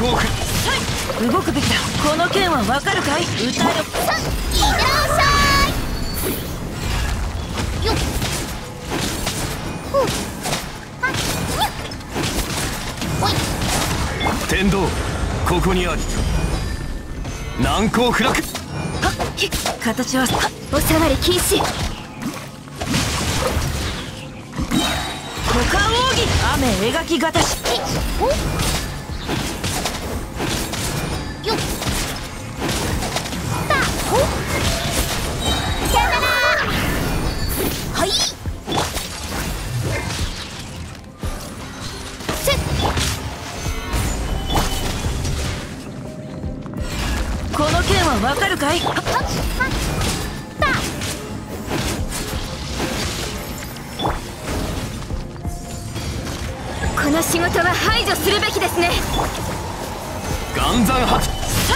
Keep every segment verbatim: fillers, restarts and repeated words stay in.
光く動くべきだ。この剣はわかるかい？歌よ。 さあ、いってらっしゃい。よっ。ふう。あ、にゃっ。おい。 天道ここにあり。難攻不落。 はっ、ひっ、形はお下がり禁止。 股間奥義。雨描きがたし。 およっ。たおさよなら。はいせっ。 この剣はわかるかい？はっはっはったこの仕事は排除するべきですね。 岩山発。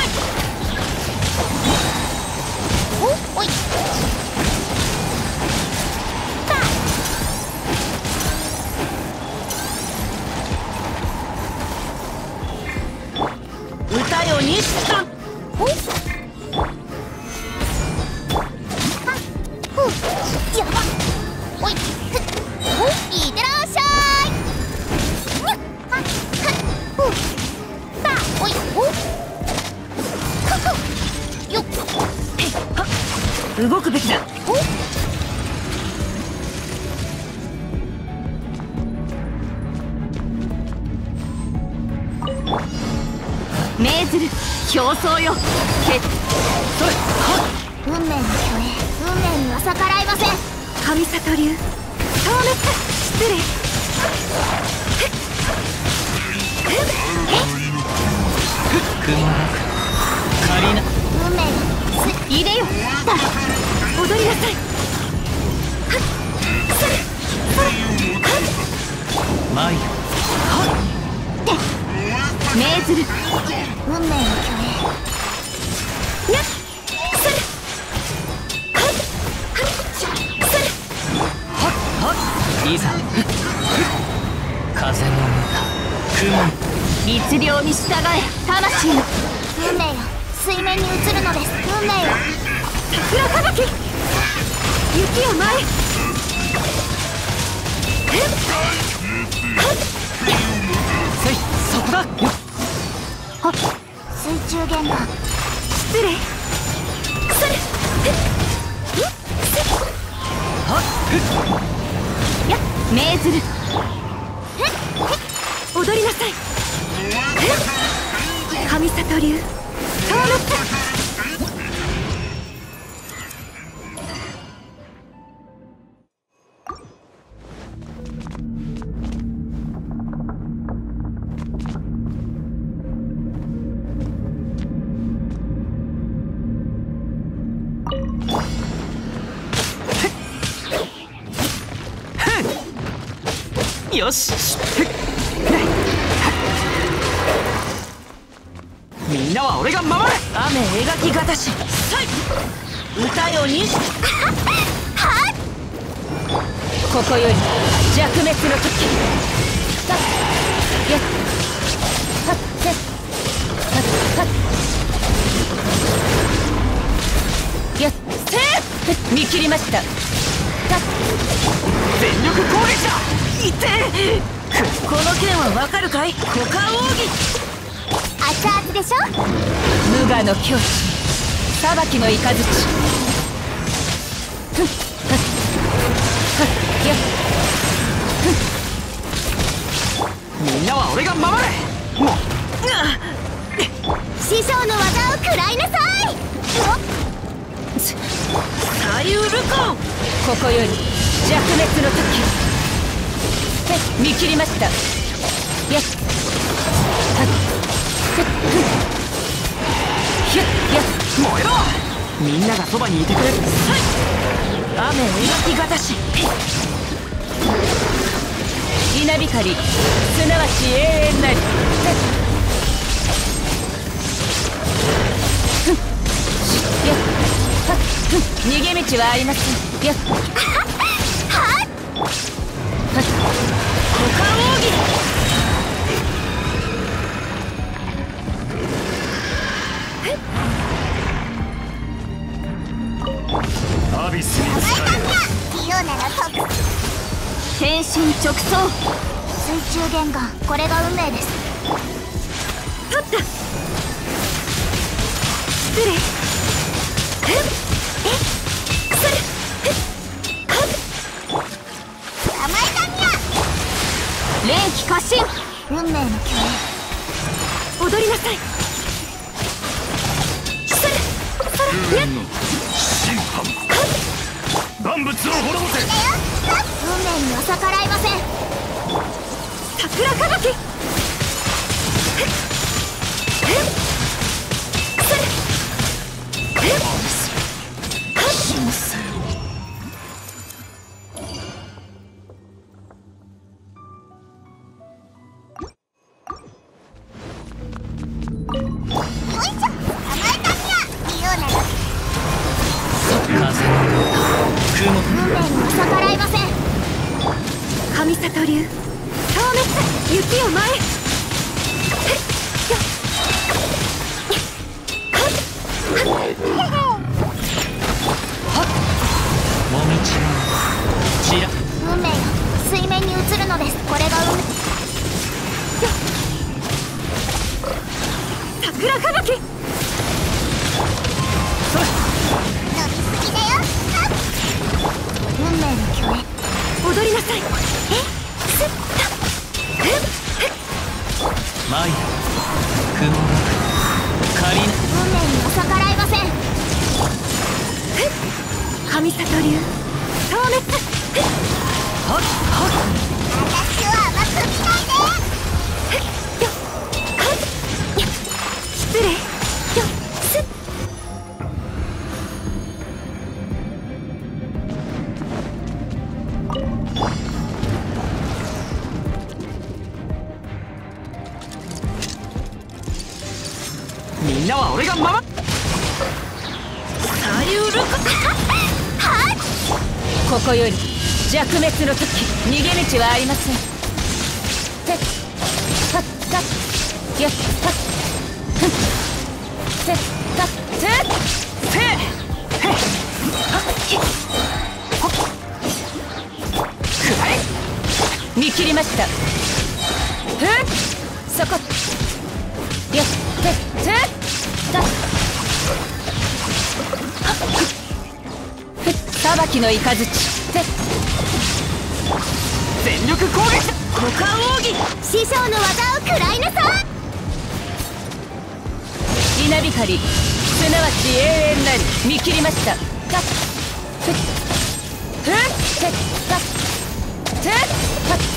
おおいた歌よ西さん。 おあふうやばおいふっおいってらっしゃい。にゃっはっはっふうたおいおふふよっへっはっ、動くべきだ。 お命ずる表層よ。けそれはっ運命の虚栄、運命には逆らいません。神里流消滅。失礼。 くまなく借りな。 運命よす入れよだ踊りなさい。はっそれそれはっ参る。 って命ずる運命の虚栄にゃっそれはっはっそれはっいざ風の歌律令に従え魂の運命よ水面に映るのです。運命よ桜吹雪雪を舞ええっはっせいそこだ。 はっ水中弦が失礼それえっよっせっはっやっ命ずるえっえっ踊りなさい。えっ神里流そうなったよし。みんなは俺が守れ。 雨描きがたし。歌よ西。 はっここより弱滅の時。さっやっはっせっはっはっやっせっ見切りました。さっ全力攻撃だ。いてこの剣はわかるかい？股間奥義。 熱々でしょ。 無我の境地、裁きの雷。ふっはっはっやっみんなは俺が守れ。もう師匠の技を食らいなさい。 サイウルコン。 ここより弱滅の時。見切りました。やっはっふっふっひゅっやっ燃えろ。みんながそばにいてくれ。 雨描きがたし。 稲光すなわち永遠なり。ふっやっはっふっ逃げ道はありません。やっはっはっ股間奥義。 変身直送。水中玄関、これが運命です。 取った。失礼。ふっえくする。ふっはっ捕まえたにゃ。 連気過信。 運命の共演。 踊りなさい。するそらやっ審判万物を滅ぼせ。 運命には逆らいません。 桜吹雪。ふっふっくする。ふっはっ神聖を。 よいしょ、捕まえたにゃ。リオナが風雲運命には逆らいません。 神里流消滅。雪を前へ。ふっよっはっもみちちら運命よ、水面に映るのです。これが運命。 桜吹雪。 伸びすぎだよ。運命の共演。 踊りなさい。えすったふっふっマイヤ雲がカリナ。 運命には逆らいません。 ふっ神里流消滅。ふっはっは私を甘く見ないで。 ふっよっはっやっ失礼よっすっみんなは俺が守る。 さゆることはっここより弱滅の時、逃げ道はありません。てっはったっやったっふんてったっせっせっへっはっひっほっくらえ見切りました。ふんそこやってってだっ裁きの雷って全力攻撃だ。 股間奥義。 師匠の技を食らいなさい。 稲光すなわち永遠なり。見切りました。ガッふっふってガッてはっ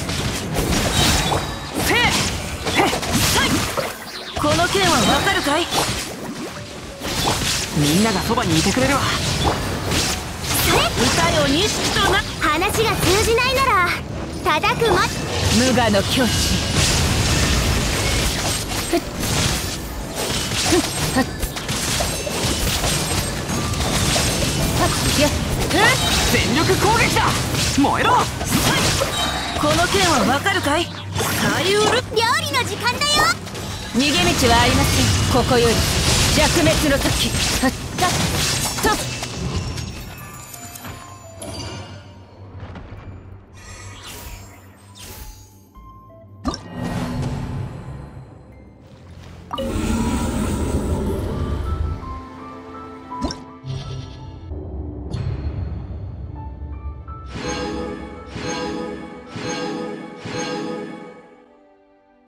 せへっさい。この剣はわかるかい。 みんながそばにいてくれるわ。 それ歌よ錦とな。 話が通じないなら叩くま。 無我の境地。ふっふっはっはっやっふっ全力攻撃だ。燃えろ。 この剣はわかるかい。さゆる料理の時間だよ。 逃げ道はありません。ここより弱滅の時。はっ